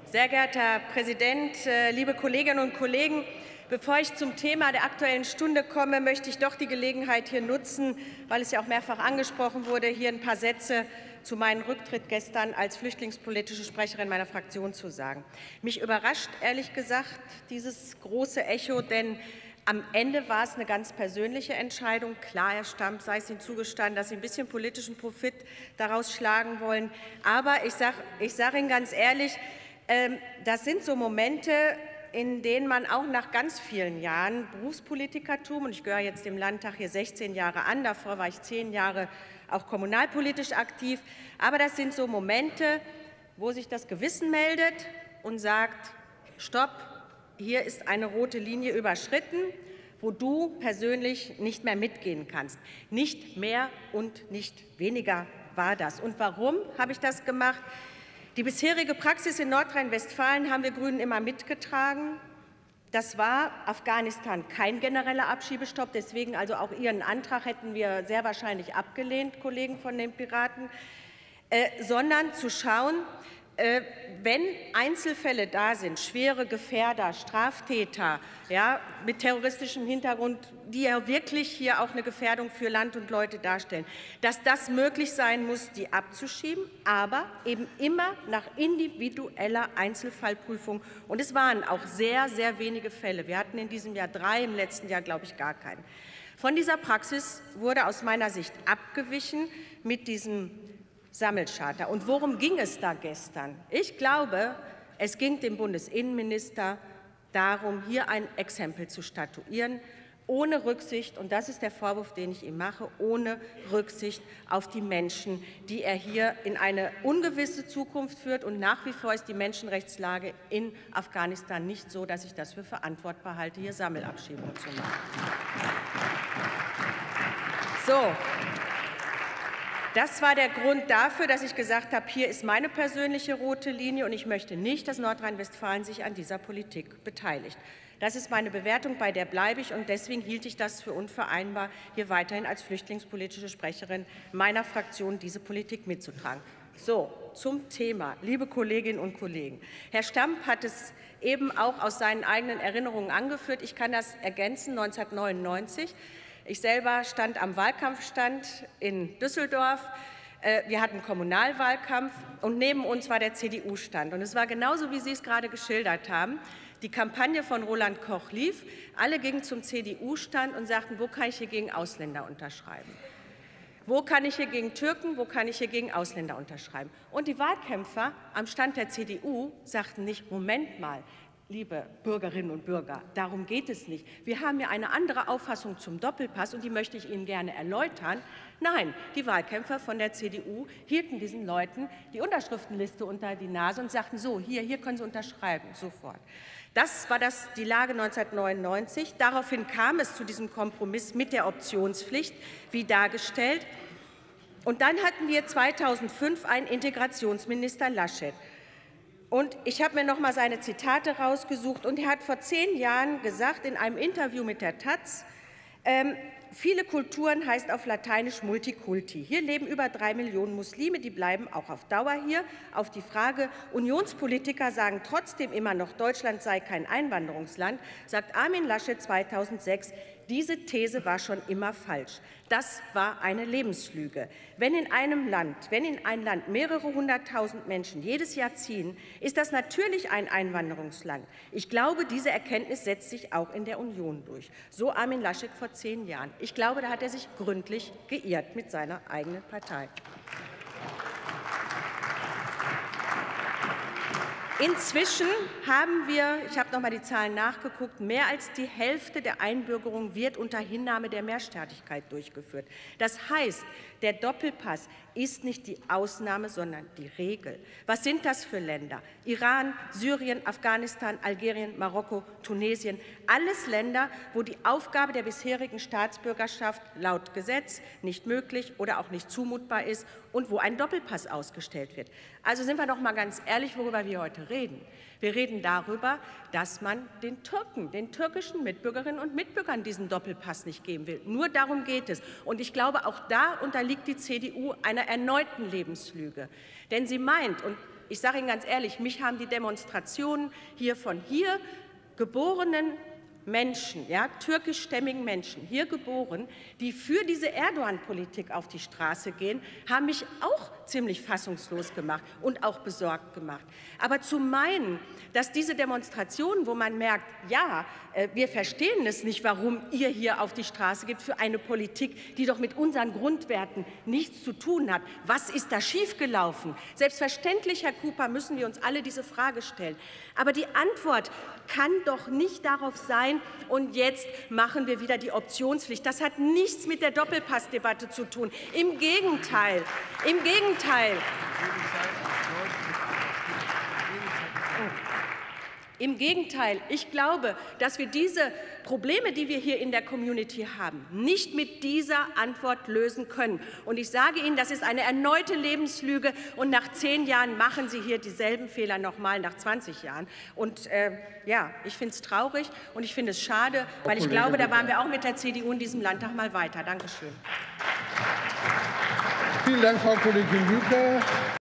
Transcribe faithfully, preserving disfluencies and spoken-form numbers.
Sehr geehrter Herr Präsident, liebe Kolleginnen und Kollegen! Bevor ich zum Thema der Aktuellen Stunde komme, möchte ich doch die Gelegenheit hier nutzen, weil es ja auch mehrfach angesprochen wurde, hier ein paar Sätze zu meinem Rücktritt gestern als flüchtlingspolitische Sprecherin meiner Fraktion zu sagen. Mich überrascht ehrlich gesagt dieses große Echo, denn am Ende war es eine ganz persönliche Entscheidung. Klar, Herr Stamp, sei es Ihnen zugestanden, dass Sie ein bisschen politischen Profit daraus schlagen wollen. Aber ich sage ich sag Ihnen ganz ehrlich, äh, das sind so Momente, in denen man auch nach ganz vielen Jahren Berufspolitikertum, und ich gehöre jetzt dem Landtag hier sechzehn Jahre an, davor war ich zehn Jahre auch kommunalpolitisch aktiv, aber das sind so Momente, wo sich das Gewissen meldet und sagt, stopp, hier ist eine rote Linie überschritten, wo du persönlich nicht mehr mitgehen kannst. Nicht mehr und nicht weniger war das. Und warum habe ich das gemacht? Die bisherige Praxis in Nordrhein-Westfalen haben wir Grünen immer mitgetragen. Das war Afghanistan kein genereller Abschiebestopp. Deswegen also auch Ihren Antrag hätten wir sehr wahrscheinlich abgelehnt, Kollegen von den Piraten, äh, sondern zu schauen, äh, wenn Einzelfälle da sind, schwere Gefährder, Straftäter, ja, mit terroristischem Hintergrund, die ja wirklich hier auch eine Gefährdung für Land und Leute darstellen, dass das möglich sein muss, die abzuschieben, aber eben immer nach individueller Einzelfallprüfung. Und es waren auch sehr, sehr wenige Fälle. Wir hatten in diesem Jahr drei, im letzten Jahr, glaube ich, gar keinen. Von dieser Praxis wurde aus meiner Sicht abgewichen mit diesem Sammelcharta. Und worum ging es da gestern? Ich glaube, es ging dem Bundesinnenminister darum, hier ein Exempel zu statuieren, ohne Rücksicht, und das ist der Vorwurf, den ich ihm mache, ohne Rücksicht auf die Menschen, die er hier in eine ungewisse Zukunft führt. Und nach wie vor ist die Menschenrechtslage in Afghanistan nicht so, dass ich das für verantwortbar halte, hier Sammelabschiebungen zu machen. So. Das war der Grund dafür, dass ich gesagt habe, hier ist meine persönliche rote Linie, und ich möchte nicht, dass Nordrhein-Westfalen sich an dieser Politik beteiligt. Das ist meine Bewertung, bei der bleibe ich, und deswegen hielt ich das für unvereinbar, hier weiterhin als flüchtlingspolitische Sprecherin meiner Fraktion diese Politik mitzutragen. So, zum Thema, liebe Kolleginnen und Kollegen. Herr Stamp hat es eben auch aus seinen eigenen Erinnerungen angeführt. Ich kann das ergänzen, neunzehnhundertneunundneunzig. Ich selber stand am Wahlkampfstand in Düsseldorf. Wir hatten Kommunalwahlkampf, und neben uns war der C D U-Stand. Und es war genauso, wie Sie es gerade geschildert haben. Die Kampagne von Roland Koch lief. Alle gingen zum C D U-Stand und sagten, wo kann ich hier gegen Ausländer unterschreiben? Wo kann ich hier gegen Türken, wo kann ich hier gegen Ausländer unterschreiben? Und die Wahlkämpfer am Stand der C D U sagten nicht, Moment mal, liebe Bürgerinnen und Bürger, darum geht es nicht. Wir haben ja eine andere Auffassung zum Doppelpass, und die möchte ich Ihnen gerne erläutern. Nein, die Wahlkämpfer von der C D U hielten diesen Leuten die Unterschriftenliste unter die Nase und sagten, so, hier, hier können Sie unterschreiben, sofort. Das war das, die Lage neunzehnhundertneunundneunzig. Daraufhin kam es zu diesem Kompromiss mit der Optionspflicht, wie dargestellt. Und dann hatten wir zweitausendfünf einen Integrationsminister Laschet. Und ich habe mir noch mal seine Zitate rausgesucht, und er hat vor zehn Jahren gesagt in einem Interview mit der Taz, ähm, viele Kulturen heißt auf Lateinisch Multikulti. Hier leben über drei Millionen Muslime, die bleiben auch auf Dauer hier. Auf die Frage, Unionspolitiker sagen trotzdem immer noch, Deutschland sei kein Einwanderungsland, sagt Armin Laschet zweitausendsechs, diese These war schon immer falsch. Das war eine Lebenslüge. Wenn in einem Land, wenn in ein Land mehrere hunderttausend Menschen jedes Jahr ziehen, ist das natürlich ein Einwanderungsland. Ich glaube, diese Erkenntnis setzt sich auch in der Union durch. So Armin Laschet vor zehn Jahren. Ich glaube, da hat er sich gründlich geirrt mit seiner eigenen Partei. Inzwischen haben wir, ich habe noch mal die Zahlen nachgeguckt, mehr als die Hälfte der Einbürgerung wird unter Hinnahme der Mehrstaatigkeit durchgeführt. Das heißt, der Doppelpass ist nicht die Ausnahme, sondern die Regel. Was sind das für Länder? Iran, Syrien, Afghanistan, Algerien, Marokko, Tunesien. Alles Länder, wo die Aufgabe der bisherigen Staatsbürgerschaft laut Gesetz nicht möglich oder auch nicht zumutbar ist und wo ein Doppelpass ausgestellt wird. Also sind wir doch mal ganz ehrlich, worüber wir heute reden. Wir reden darüber, dass man den Türken, den türkischen Mitbürgerinnen und Mitbürgern diesen Doppelpass nicht geben will. Nur darum geht es. Und ich glaube, auch da unterliegt die C D U einer erneuten Lebenslüge. Denn sie meint, und Ich sage Ihnen ganz ehrlich, mich haben die Demonstrationen hier von hier geborenen Menschen, ja, türkischstämmigen Menschen, hier geboren, die für diese Erdogan-Politik auf die Straße gehen, haben mich auch ziemlich fassungslos gemacht und auch besorgt gemacht. Aber zu meinen, dass diese Demonstrationen, wo man merkt, ja, wir verstehen es nicht, warum ihr hier auf die Straße geht für eine Politik, die doch mit unseren Grundwerten nichts zu tun hat. Was ist da schiefgelaufen? Selbstverständlich, Herr Cooper, müssen wir uns alle diese Frage stellen. Aber die Antwort kann doch nicht darauf sein, und jetzt machen wir wieder die Optionspflicht. Das hat nichts mit der Doppelpassdebatte zu tun. Im Gegenteil. Im Gegenteil. Im Gegenteil, ich glaube, dass wir diese Probleme, die wir hier in der Community haben, nicht mit dieser Antwort lösen können. Und ich sage Ihnen, das ist eine erneute Lebenslüge. Und nach zehn Jahren machen Sie hier dieselben Fehler noch mal, nach zwanzig Jahren. Und äh, ja, ich finde es traurig und ich finde es schade, weil ich glaube, da waren wir auch mit der C D U in diesem Landtag mal weiter. Dankeschön. Vielen Dank, Frau Kollegin Lücker.